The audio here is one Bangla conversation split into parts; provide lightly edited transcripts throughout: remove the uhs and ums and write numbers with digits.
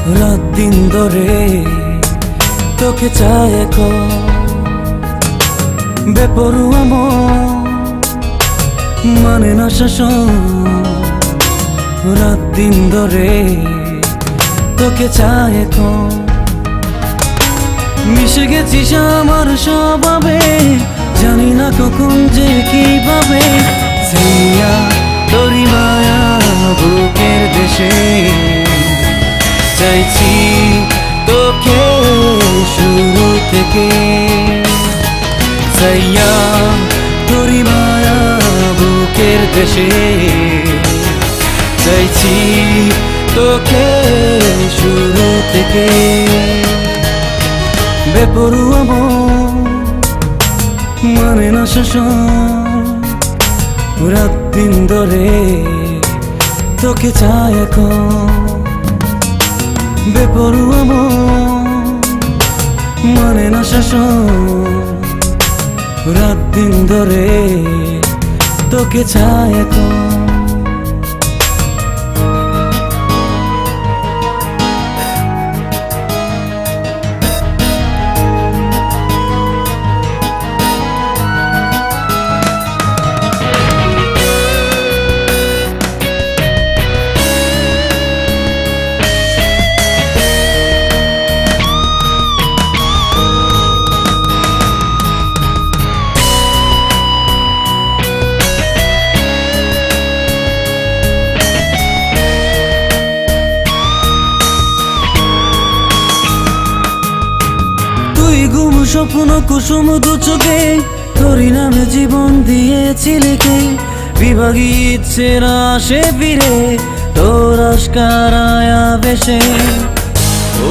রাত দিন ধরে তোকে চাই এখন, বেপরোয়া মন মানে না শাসন। রাত দিন ধরে তোকে চাই এখন, মিশে গেছিস আমার স্বভাবে, জানি না কখন যে কিভাবে। সাইয়া তোরি মায়া বুকের দেশে, চাইছি তোকে শুরু থেকে। সাইয়া তোরি মায়া বুকের দেশে, চাইছি তোকে শুরু থেকে। বেপরোয়া মন মানে না শাসন। রাত দিন ধরে তোকে চাই এখন, বেপরোয়া মন মানে না শাসন। রাত দিন ধরে তোকে চাই এখন। গুম স্বপ্ন কুসুম দু চোখে, তোরই নামে জীবন দিয়েছি লিখে। বিভাগী ইচ্ছের আসে ফিরে, তোর আশকারায় বেশে। ও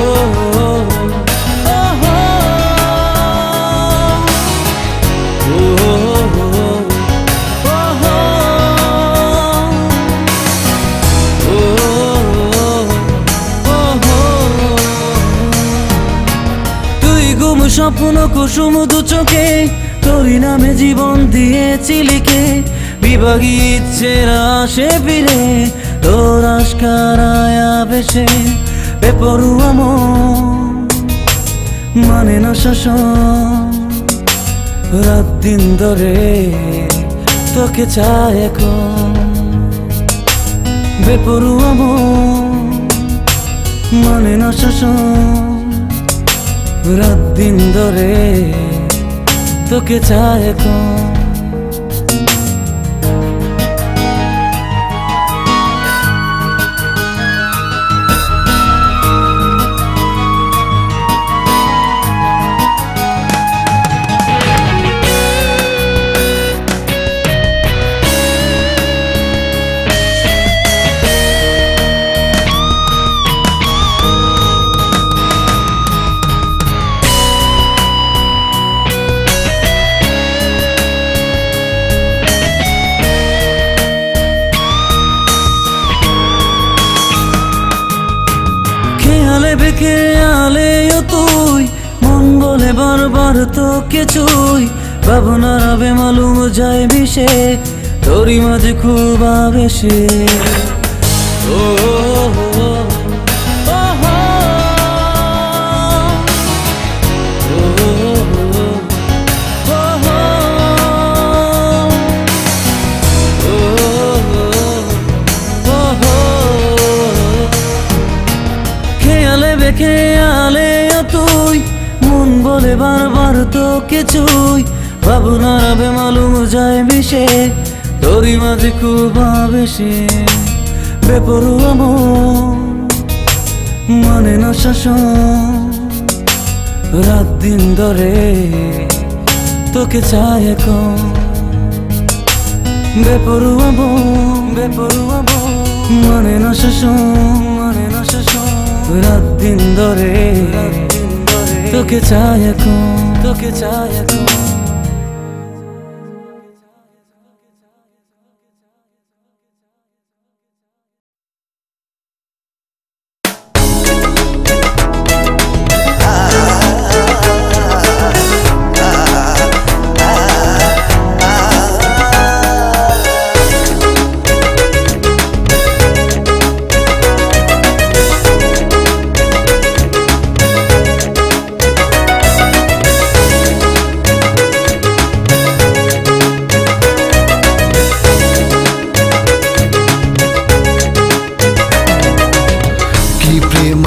স্বপ্ন কুসুম দু চোখে, তোরই নামে জীবন দিয়েছি লিখে। বিভাগী ইচ্ছের আসে ফিরে, তোর আশকারায় বেশে। বেপরোয়া মন মানে না শাসন। রাত দিন ধরে তোকে চাই এখন, বেপরোয়া মন মানে না শাসন। রাত দিন ধরে তোকে চাই এখন। বেঁকে আলেও তুই, মন বলে বারবার তোকে ছুই। ভাবনার বেমালুম যায় মিশে, তোরই মাঝে খুব আবেশে। ও খেয়ালে তুই, মন বলে বারবার তোকে ছুই। ভাবনার বেমালুম যায় মিশে, তোরই মাঝে খুব আবেশে। বেপরোয়া মন মানে না শাসন। রাত দিন ধরে তোকে চাই এখন, বেপরোয়া মন মানে না শাসন, মানে না শাসন। রাত দিন ধরে তোকে চাই এখন, তোকে চাই এখন।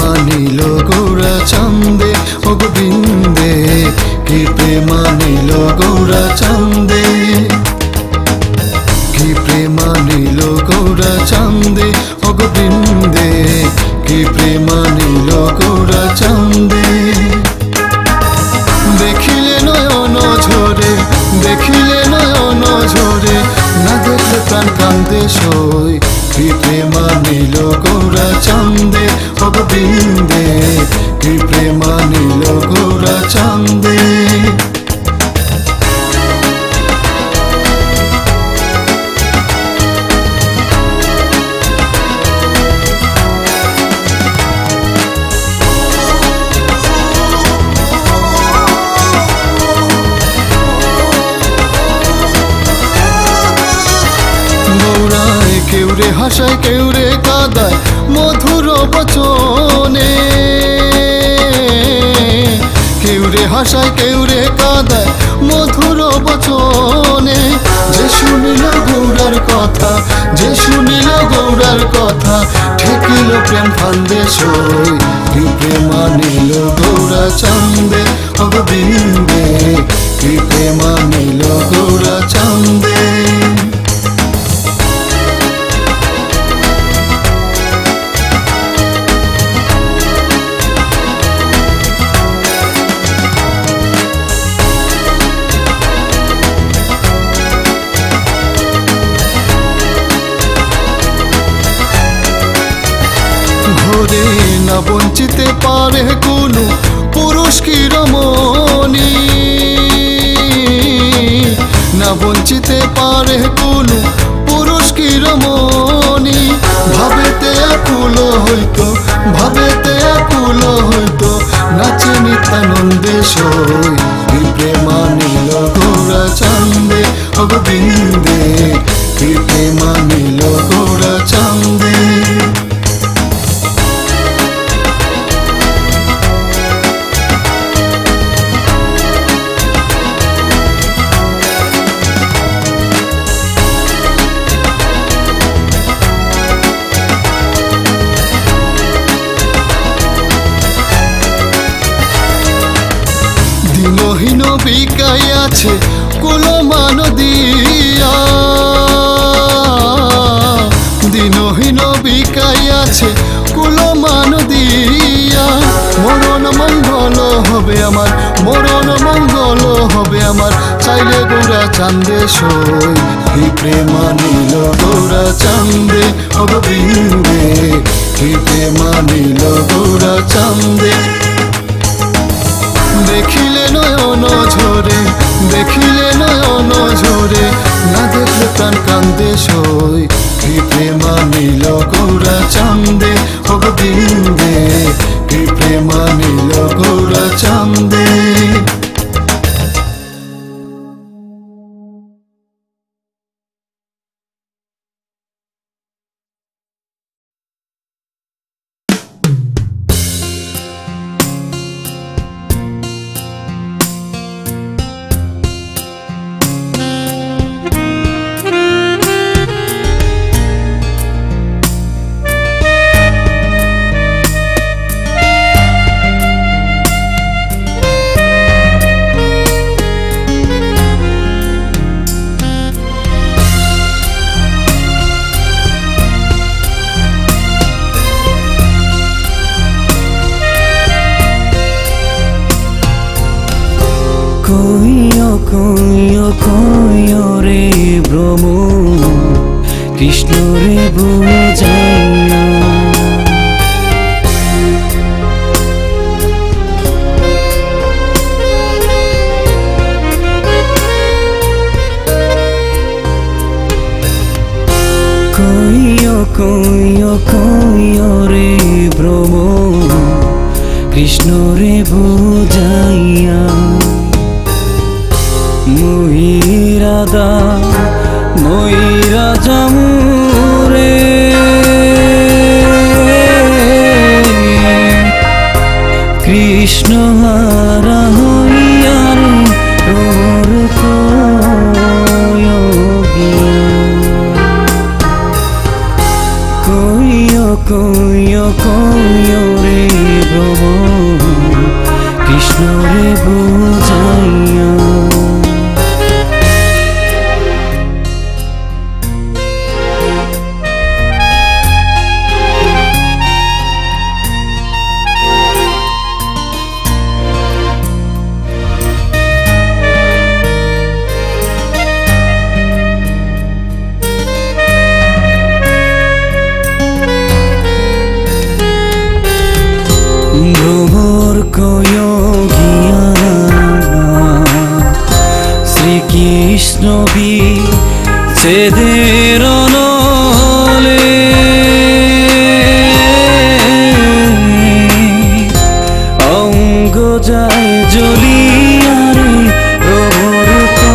নিল গৌরা চাঁদে ও গোবিন্দে, কি প্রেমা নিল গৌরা চাঁদে, কি প্রেমা নিল গৌরা চাঁদে ও গোবিন্দে, কি প্রেমা নিল গৌরা চাঁদে। দেখিলে নয়ন ঝরে, দেখিলে নয়ন ঝরে, না দেখলে প্রাণ কান্দে সই, কি প্রেমা নিল গৌরা চাঁদে ও গোবিন্দে, কি প্রেমা নিল গৌরা চাঁদে। কেউরে হাসায় কেউরে কাঁদায় মধুর বচনে, কেউরে হাসায় কেউরে কাঁদায় মধুর বচনে। যে শুনিল গৌরার কথা, যে শুনিল গৌরার কথা, ঠেকিল প্রেম ফান্দে সই, কি প্রেমা নিল গৌরা চাঁদে ও গোবিন্দে, কি প্রেমা নিল গৌরা চাঁদে। ঘরে না বঞ্চিতে পারে কোনো পুরুষ কি রমণী, না বঞ্চিতে পারে কোনো পুরুষ কি রমণী। ভাবেতে আকুল হইতো, ভাবেতে আকুল হইতো, নাচে নিত্যানন্দে সই, কি প্রেমা নিল গৌরা চাঁদে ও গোবিন্দে, কি প্রেমা নিল গৌরা চাঁদে। দিনহীন বিকাই আছে কুলমান দিয়া, দিনহীন বিকাই আছে কুলমান দিয়া। মরণ মঙ্গল হবে আমার, মরণ মঙ্গল হবে আমার, চাইলে গৌরা চাঁদে সই, কি প্রেমা নিল গৌরা চাঁদে ও গোবিন্দে, কি প্রেমা নিল গৌরা চাঁদে। দেখিলে নয়ন ঝরে, দেখিলে নয়ন ঝরে, না দেখলে প্রাণ কান্দে সই, কি প্রেমা নিল গৌরা চাঁদে ও গোবিন্দে, কি প্রেমা নিল গৌরা চাঁদে। কইও কইও কইও রে ভ্রম, কৃষ্ণ রে বুঝাইয়া। কইও কইও কইও রে ভ্রম, কৃষ্ণ রে বুঝাইয়া। মহিরাদা মহিরাজা মুরে, কৃষ্ণ হারা হইয়ার তোর কইও কইও কইও রে বুঝাইয়া ভ্রমর কয়োগিয়া শ্রীকৃষ্ণ বিচ্ছেদের নলে অঙ্গ যায় জ্বলিয়ারে ভ্রমর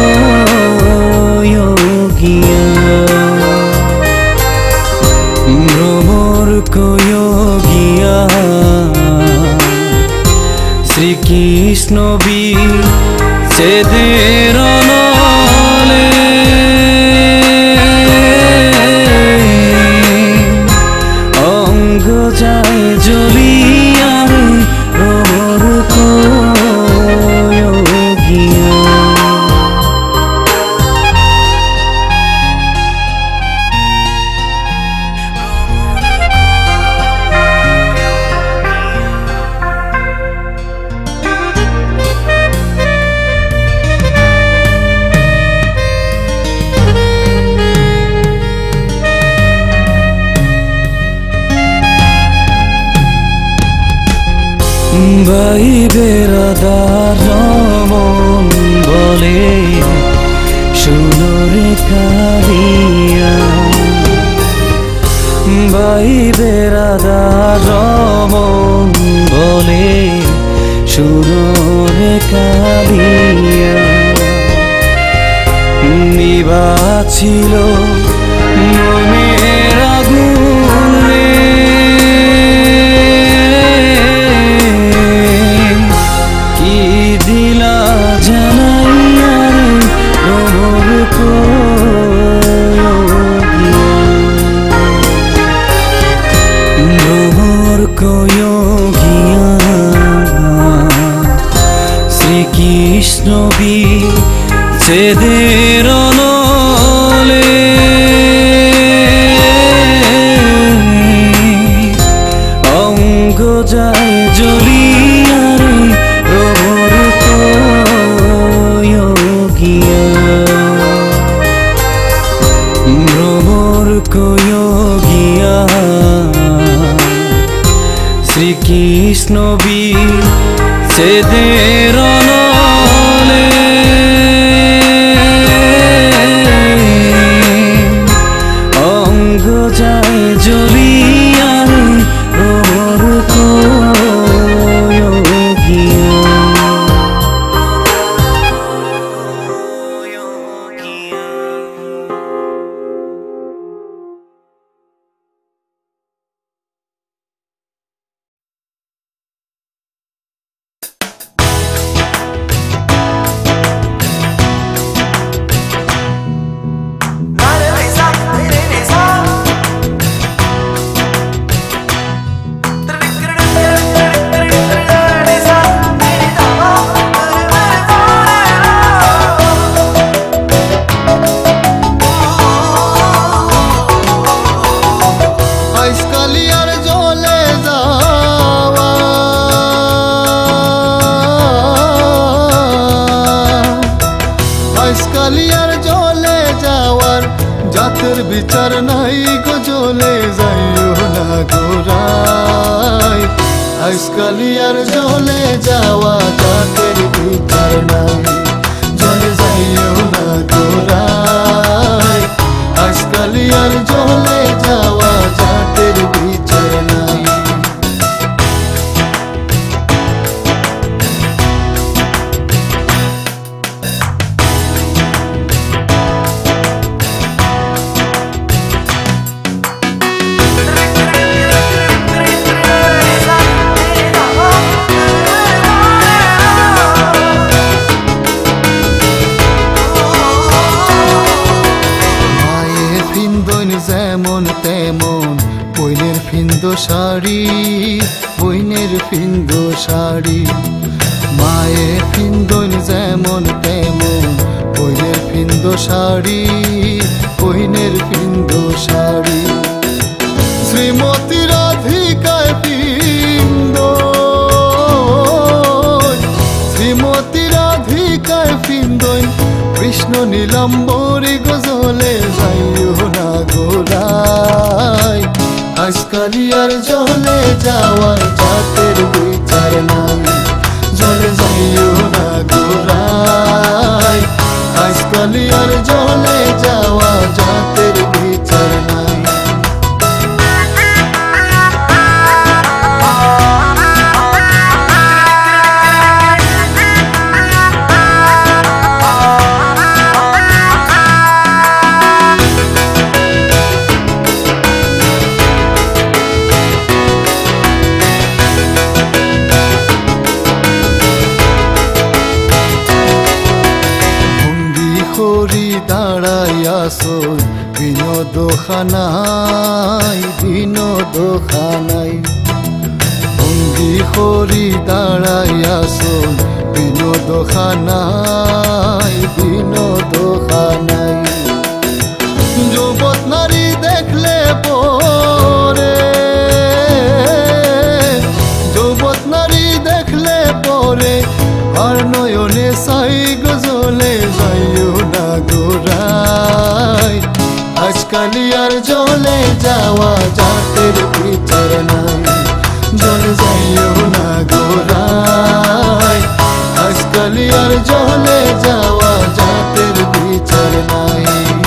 কয়োগিয়া ভ্রমর কয়োগিয়া শ্রীকৃষ্ণ বিচ্ছেদের নলে অঙ্গ যায় জ্বলিয়ারে ভ্রমর কয়োগিয়া ভাই বেরাদার মন বলে শুনো রে কালিয়া ভাই বেরাদার মন বলে শুনো রে কালিয়া নিভা ছিল মনের আগুন রে দিলা জানাইয়া রে ভ্রমর কয়োগিয়া ভ্রমর কয়োগিয়া শ্রীকৃষ্ণ বিচ্ছেদের নলে অঙ্গ যায় জ্বলিয়ারে ভ্রমর কয়োগিয়া ভ্রমর কয়োগিয়া শ্রীকৃষ্ণ বিচ্ছেদের নলে অঙ্গ যায় জ্বলিয়ারে ভ্রমর কয়োগিয়া কালিয়ার জলে যাওয়ার জাতের বিচার নাই গো জলে যাইও না গোরাই আইসকালিয়ার জলে যাওয়া জাতের বিচার নাই জলে যাইও না গোরাই আইসকালিয়ার জলে যাওয়া জাতের বিচার নাই যেমন তেমন বইনের ফিন্দো শাড়ি বইনের ফিন্দো শাড়ি মায়ের পিন্দন যেমন তেমন কইনের পিন্দ শাড়ি, কইনের পিন্দ শাড়ি। শ্রীমতী রাধিকায় পিন্দ, শ্রীমতী রাধিকায় পিন্দন কৃষ্ণ নীলাম্বরী গজলে যাইও না গোড়ায়। আজকালি আর জলে যাওয়ার জাতের বিচার নাই, জলে যাইও না গোড়ায়। আজকালি আর জলে যাওয়া জাতের বিচার নাই। দাঁড়াইয়াছই বিনোদখানায়, বিনোদখানায়। বন্দি করি দাঁড়াইয়াছই বিনোদখানায়, বিনোদখানায়। যুবক নারী দেখলে পরে, যুবক নারী দেখলে পরে আর নয়নে সাই গজলে যাইও না গোড়ায়। আজকালি আর জলে যাওয়া জাতের বিচার নাই, জলে যাইও না গোড়ায়। আজকালি আর জলে যাওয়া জাতের বিচার নাই।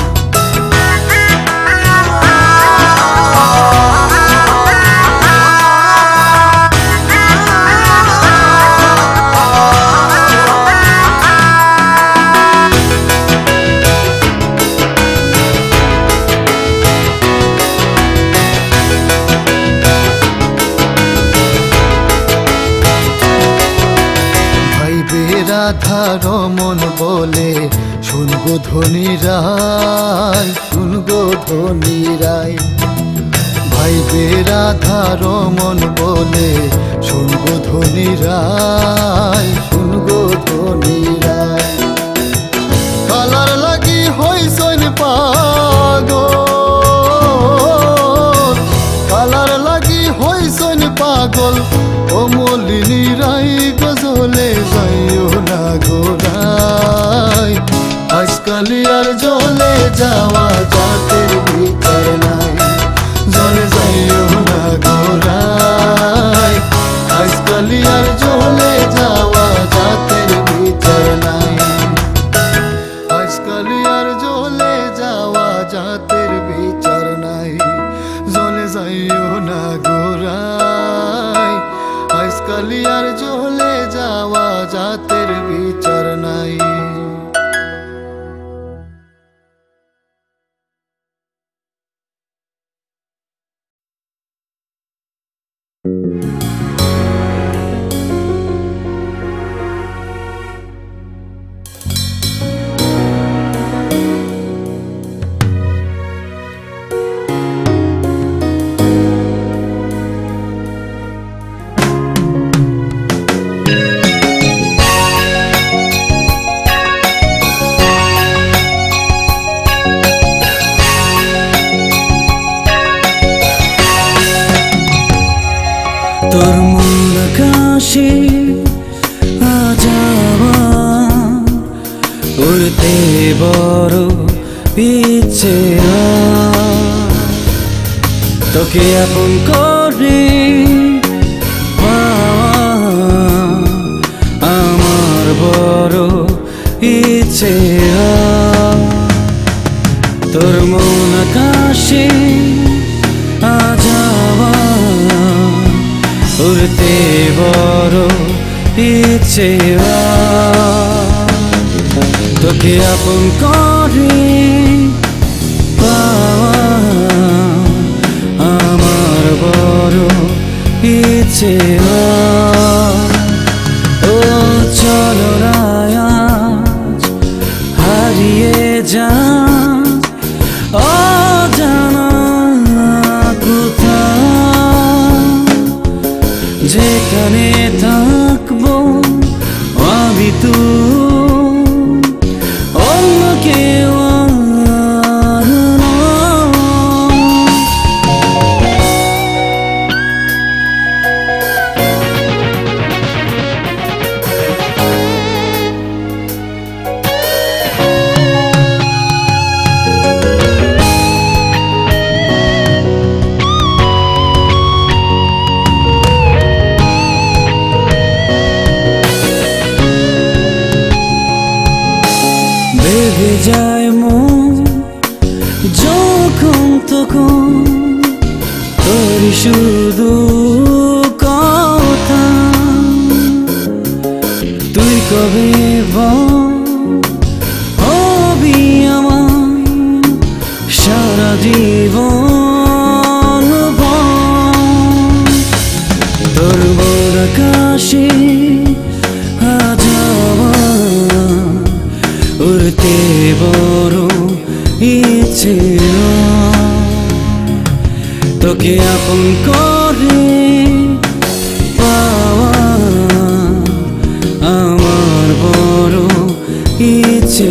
রাধার মন বলে শুনগো ধনী রায়, শুনগো ধনী রায়। ভাইবে রাধার মন বলে শুনগো ধনী রায়, শুনগো ধনী রায়। কালার লাগি হইছন পাগল, কালার লাগি হইছন পাগল। ও মলিনী রাই গজলে যাইও না গোড়ায়। আজকালি আর জলে যাওয়া জাতের বিচার নাই, জলে যাইও না গোড়ায়। আজকালি আর জলে যাওয়া জাতের বিচার নাই, আজকালি আর জলে যাওয়া জাতের বিচার নাই, জলে যাইও না গোড়ায়। আজকালি আর জলে যাওয়া জাতের বিচার নাই। তোর মন আকাশে আজাওয়া উড়তে বড় ইচ্ছে তোকে আপন করে আমার বড় ইচ্ছে তোর মন আকাশে আজাওয়া উড়তে বড় ইচ্ছে তোকে আপন করে আমার বড় ইচ্ছে ও চলো রায়াজ হারিয়ে যা অজানা কোথায় যেখানে থাকবো আমি তো অন্য কেউ আর নয়। বেঁধে যায় মন যখন তখন তোর শুধু কথা, তুই কবে হবি আমার সারা জীবন, তোর বড় আকাশে আজ উড়তে বড় ইচ্ছে, তোকে আপন করে পাওয়া আমার বড় ইচ্ছে।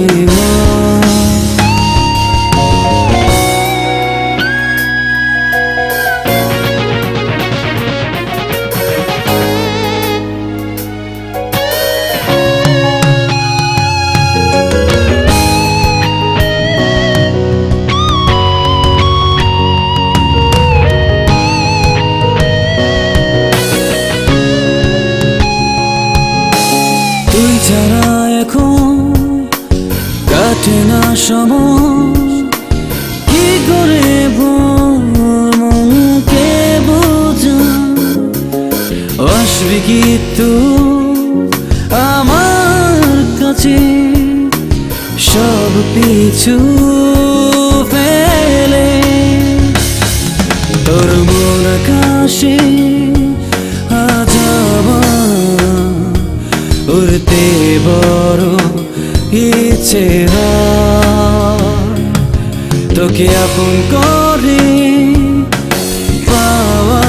তুই ছাড়া এখন কাটে না সময়, কি করে মনকে বোঝা, আসবি কি তুই আমার কাছে সব পিছু ফেলে, তোর মন আকাশে আজ উড়তে বড় ইচ্ছে, তোকে আপন করে পাওয়া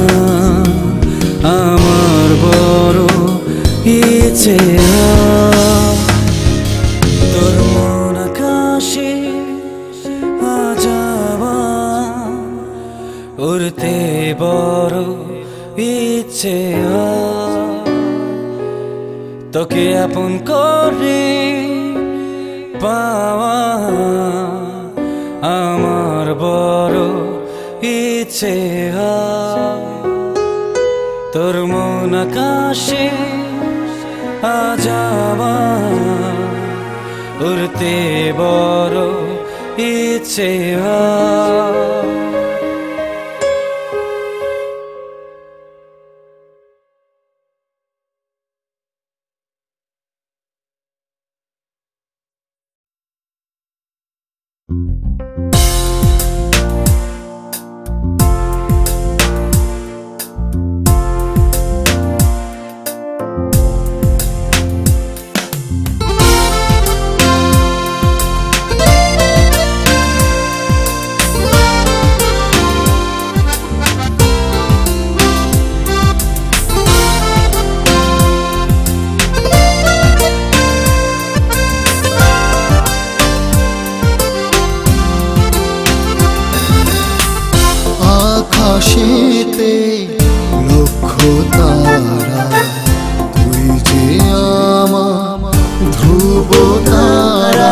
আমার বড় ইচ্ছে। তোর মন আকাশে আজ উড়তে বড় ইচ্ছে, তোকে আপন করে পাওয়া আমার বড় ইচ্ছে। তোর মন আকাশে আজ উড়তে বড় ইচ্ছে। আকাশেতে লক্ষ তারা, তুই যে আমার ধ্রুব তারা।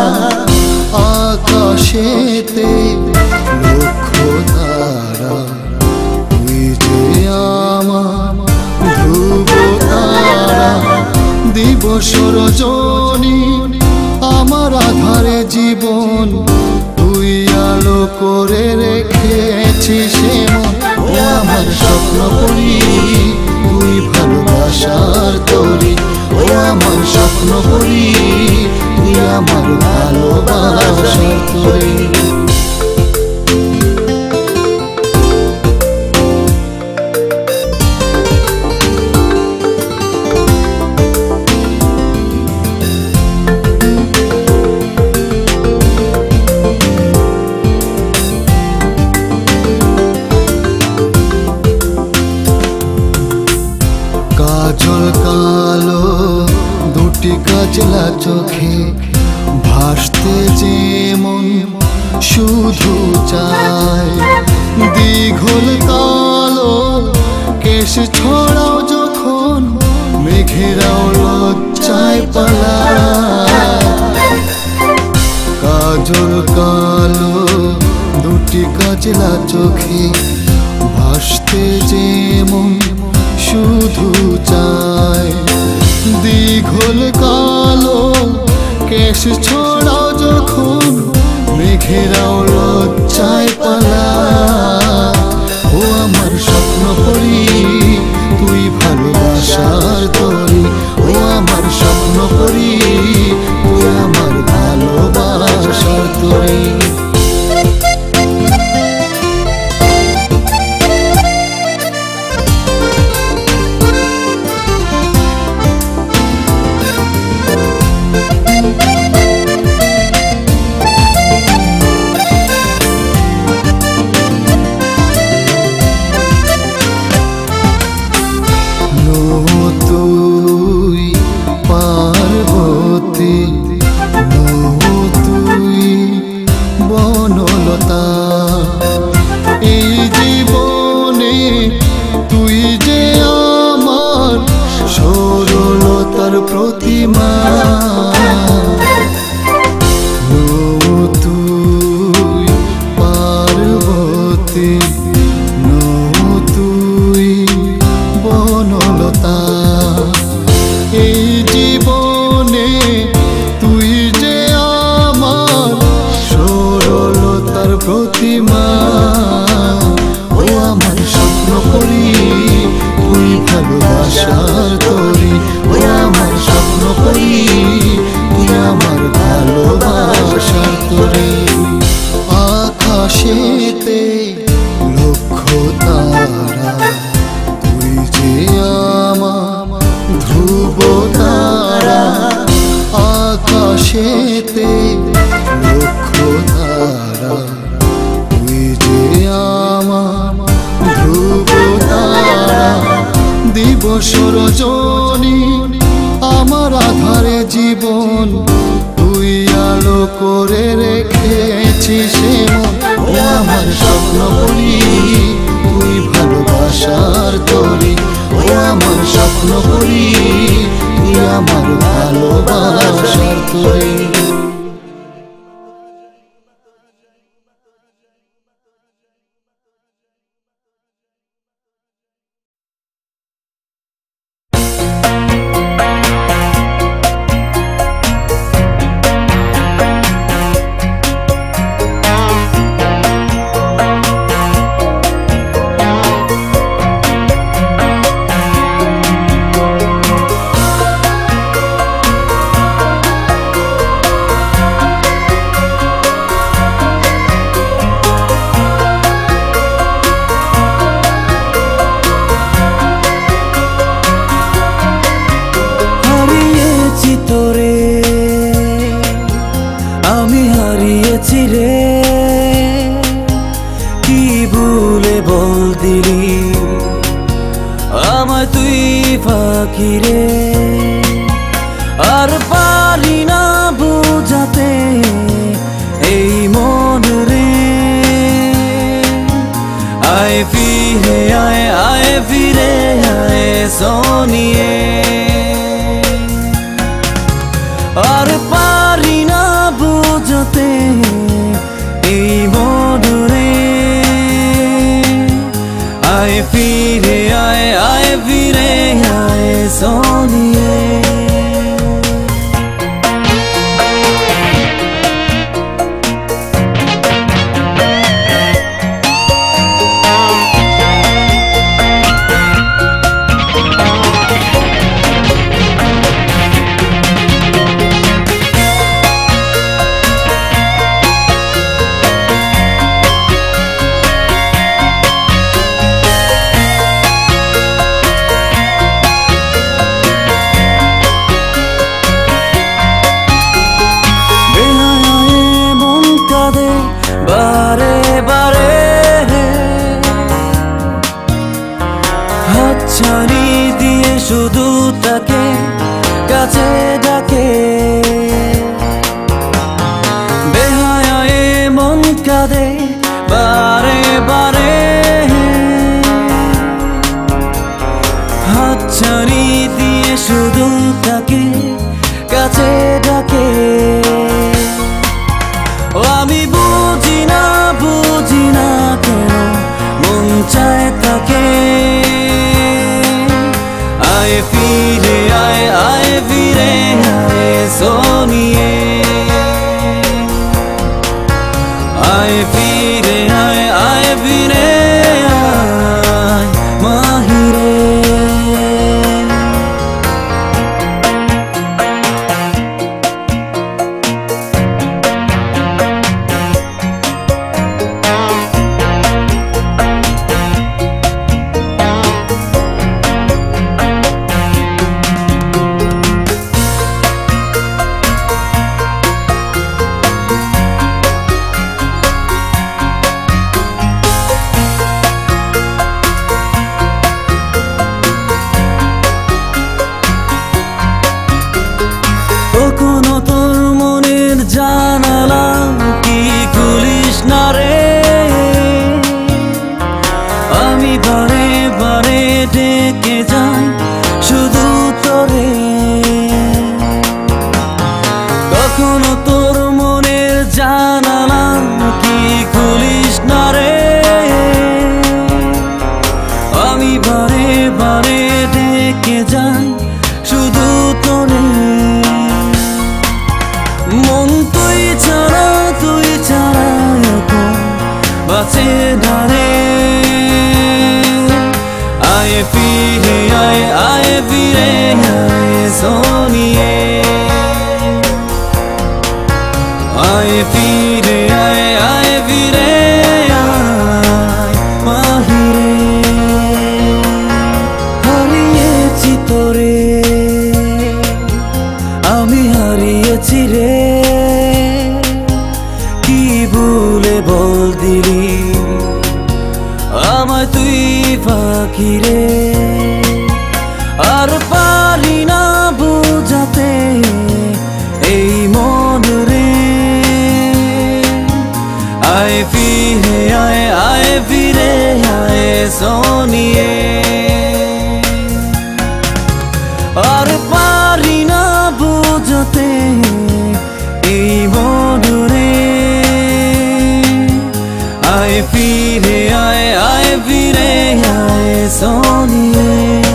আকাশেতে লক্ষ তারা, তুই যে আমার ধ্রুব তারা। দিবস রজনী আমার আধারে জীবন, তুই আলো করে রেখেছিস মন। ও আমার স্বপ্ন করি তুই ভালোবাসার তরি, ও আমার স্বপ্ন করি তুই আমার ভালোবাসার তরি। দুটি কাজলা চোখে ভাসতে যেমন শুধু চায়, দীঘল কালো কেশ ছড়াও যখন মেঘেরাও লজ্জায় পালায়। কাজল কালো দুটি কাজলা চোখে ভাসতে যেমন শুধু চায়, দীঘল কালো কেশ ছড়াও যখন মেঘেরাও লজ্জায় পালায়। ও আমার স্বপ্ন পরি তুই ভালোবাসার তরি, ও আমার স্বপ্ন পরি তুই আমার ভালোবাসার তরি। এই জীবনে তুই যে আমার সরলতার প্রতিমা, তুই পার্বতী, তুই বনলতা। এই জীবনে তুই যে আমার সরলতার প্রতিমা। ও আমার স্বপ্ন পরি তুই ভালোবাসার তরি, ও আমার স্বপ্ন পরি তুই আমার ভালোবাসার তরি। আকাশেতে লক্ষ তারা তুই যে আমার ধ্রুব তারা, আকাশেতে লক্ষ তারা তুই যে আমার ধ্রুব তারা। দিবস রজনী আমার আধারে জীবন তুই আলো করে রেখেছিস মন। ও আমার স্বপ্ন পরি তুই ভালোবাসার তরি, ও আমার স্বপ্ন পরি তুই আমার ভালোবাসার তরি। পাখিরে আর পারি না বোঝাতে এই মন রে। আয় ফিরে আয় আয় ফিরে আয় সোনিয়ে, আর পারি না বোঝাতে এই মন রে। আয় ফিরে আয় ফিরে আয় সোনিয়ে। বারে বারে হাতছানি দিয়ে শুধু তাকে কাছে ডাক ছানি দিয়ে শুধু তাকে কাছে ডাকে। আমি বুঝি না কেন মন চায় তাকে। আয় ফিরে আয় ফিরে আয় সোনিয়ে, আয় ফিরে আয় ফিরে আয় মাহিরে। কখনো তোর মনের জানালা কি খুলিস না রে? আমি বারে বারে ডেকে যাই শুধু তোরে। কখনো তোর মনের জানালা কি খুলিস না রে? আমি বারে বারে ডেকে যাই শুধু তোরে। মন তুই ছাড়া এখন বাঁচে না রে। আয় ফিরে আয় ফিরে আয় সোনিয়ে, আয় ফিরে আয় ফিরে আয় মাহিরে। হারিয়েছি তোরে, আমি হারিয়েছি রে। কি ভুলে বল দিলি আমায় তুই ফাঁকি রে। আর পারি না বোঝাতে এই মন রে। আয় ফিরে আয় ফিরে আয় সোনিয়ে, আর পারি না বোঝাতে এই মন রে। আয় ফিরে আয় ফিরে আয় সোনিয়ে।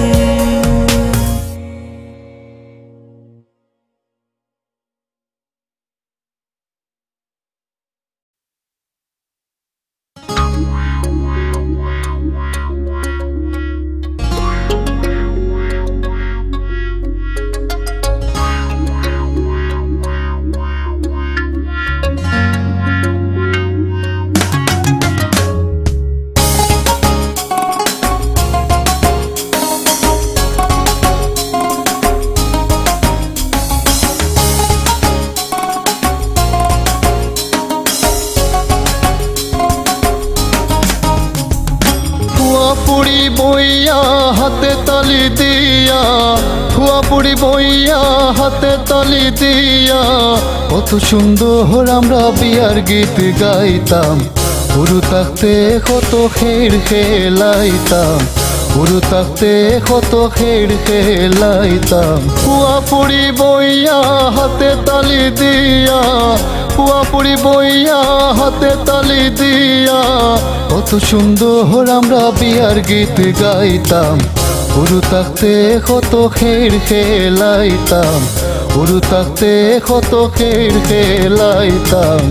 পুরি বইয়া হাতে তালি দিয়া, ফুয়া পুরি বইয়া হাতে তালি দিয়া, কত সুন্দর আমরা বিয়ার গীত গাইতাম। পুরু থাকতে কত খের খেলাইতাম, পুরু থাকতে কত খের খেলাইতাম। ফুয়া পুরি বইয়া হাতে তালি দিয়া, ফুয়া পুরি বইয়া হাতে তালি দিয়া, কত সুন্দর আমরা বিয়ার গীত গাইতাম। পুরু থাকতে কত খের খেলাইতাম, পুরু থাকতে কত খের খেলাইতাম।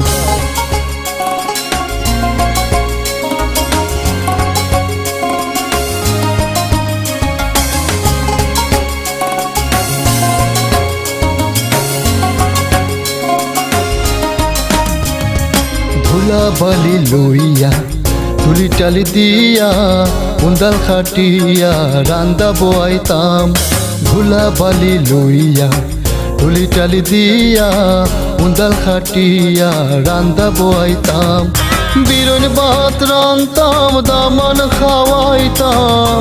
ধুলা বালি লইয়া তুলি টালি দিয়া, উন্দাল খাটিয়া রান্দা বয়াইতাম। ধুলা বালি লইয়া তুলি টালি দিয়া, উন্দাল খাটিয়া রান্দা বয়াইতাম। বিরন ভাত রান্তাম, দামান খাওয়াইতাম।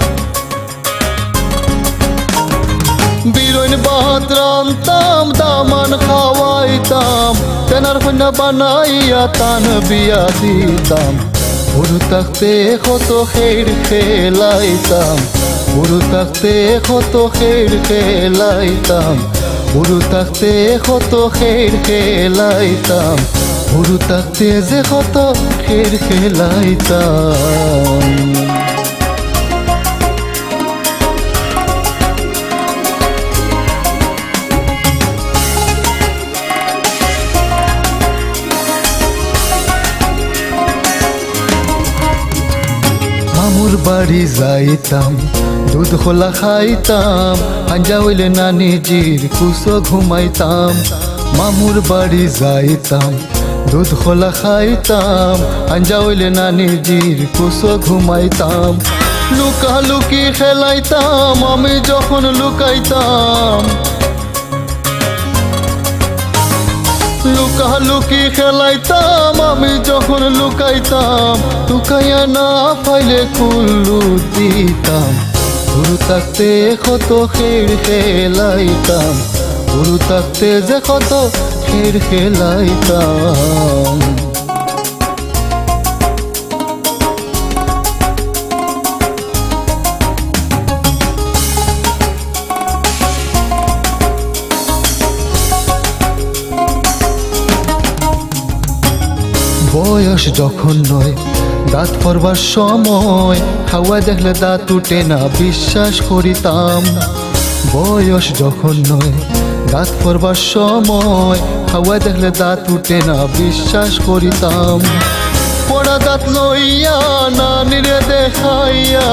বিরন ভাত রান্তাম, দামান খাওয়াইতাম। তেনার কন্যা বানাইয়া তান বিয়া দিতাম। পুরু থাকতে কত খের খেলাইতাম, বুড়ো থাকতে কত খের খেলাইতাম, বুড়ো থাকতে কত খের খেলাইতাম, বুড়ো থাকতে যে কত খের খেলাইতাম। মামুর বাড়ি যাইতাম, দুধ খোলা খাইতাম, আঞ্জা হইলে নানিজির কুসো ঘুমাইতাম। মামুর বাড়ি যাইতাম, দুধ খোলা খাইতাম, আঞ্জা হইলে নানিজির কুসো ঘুমাইতাম। লুকালুকি খেলাইতাম আমি যখন লুকাইতাম, লুকালুকি খেলাইতাম আমি যখন লুকাইতাম। লুকাইয়া না পাইলে কুল্লু দিতাম, বুড়ো থাকতে কত খের খেলাইতাম, বুড়ো থাকতে যে কত খের খেলাইতাম। বয়স যখন নয় দাঁত পড়বার সময়, হাওয়া দেখলে দাঁত উঠে না বিশ্বাস করিতাম। বয়স যখন নয় দাঁত পড়বার সময়, হাওয়া দেখলে দাঁত উঠে না বিশ্বাস করিতাম। পড়া দাঁত লইয়া নানিরে দেখাইয়া,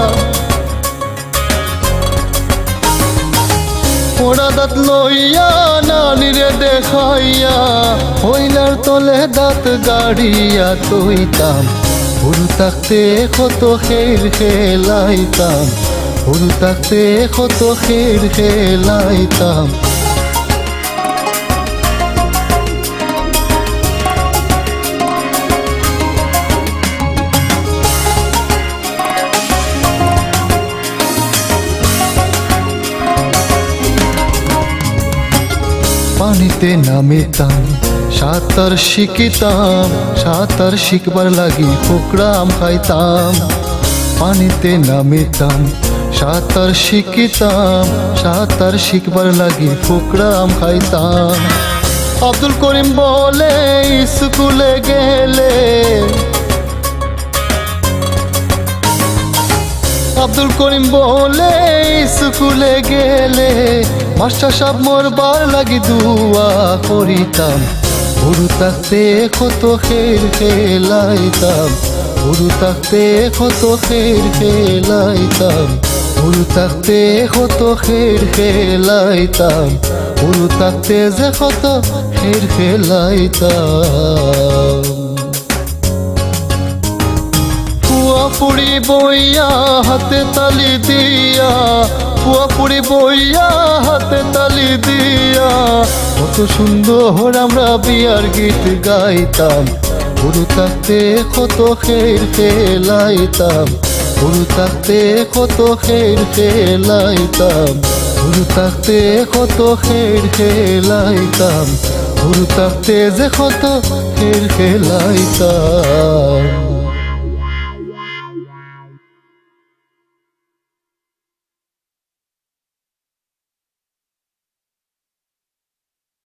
পড়া দাঁত লইয়া নানিরে দেখাইয়া, হইলার তলে দাঁত গাড়িয়া তৈতাম। বুড়ো থাকতে কত খের খেলাইতাম, বুড়ো থাকতে কত খের খেলাইতাম। পানিতে নামিতাম, সাঁতার শিখিতাম, সাঁতার শিখবার লাগি ফোকরাম খাইতাম। পানিতে নামিতাম, সাঁতার শিখিতাম, সাঁতার শিখবার লাগি ফোকরাম খাইতাম। আব্দুল করিম বলে স্কুলে গেলে, আব্দুল করিম বলে স্কুলে গেলে, মাস্টার সাহেব মরবার লাগি দুয়া করিতাম। বুড়ো থাকতে কত খের খেলাইতাম, বুড়ো থাকতে কত খের খেলাইতাম, বুড়ো থাকতে কত খের খেলাইতাম, বুড়ো থাকতে যে কত খের খেলাইতাম। পুরি বইয়া হাতে তালি দিয়া, পুরি বইয়া হাতে তালি দিয়া, কত সুন্দর আমরা বিয়ার গীত গাইতাম। বুড়ো থাকতে কত খের খেলাইতাম, বুড়ো থাকতে কত খের খেলাইতাম, বুড়ো থাকতে কত খের খেলাইতাম, বুড়ো থাকতে যে কত খের খেলাইতাম।